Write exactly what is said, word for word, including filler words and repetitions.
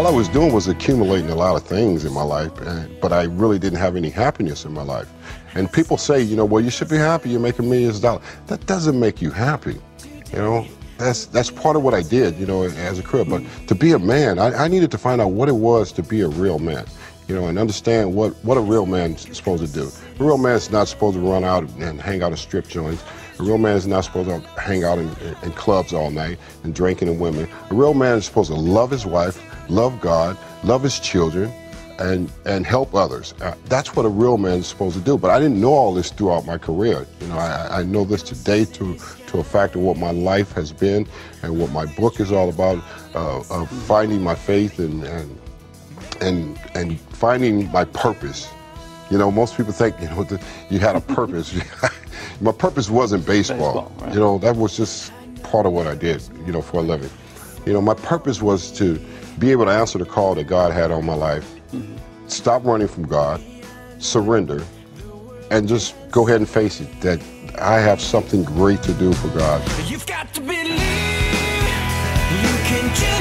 I was doing was accumulating a lot of things in my life, and, but I really didn't have any happiness in my life. And people say, you know, well, you should be happy, you're making millions of dollars. That doesn't make you happy, you know. That's that's part of what I did, you know, as a career. But to be a man, I, I needed to find out what it was to be a real man, you know, and understand what, what a real man's supposed to do. A real man's not supposed to run out and hang out in strip joints. A real man is not supposed to hang out in, in clubs all night and drinking and women. A real man is supposed to love his wife, love God, love his children, and and help others. Uh, that's what a real man is supposed to do. But I didn't know all this throughout my career. You know, I, I know this today to to a fact of what my life has been and what my book is all about, uh, of finding my faith and and and and finding my purpose. You know, most people think, you know, the, you had a purpose. My purpose wasn't baseball. baseball right. You know, that was just part of what I did, you know, for a living. You know, my purpose was to be able to answer the call that God had on my life, mm-hmm. stop running from God, surrender, and just go ahead and face it, that I have something great to do for God. You've got to believe you can just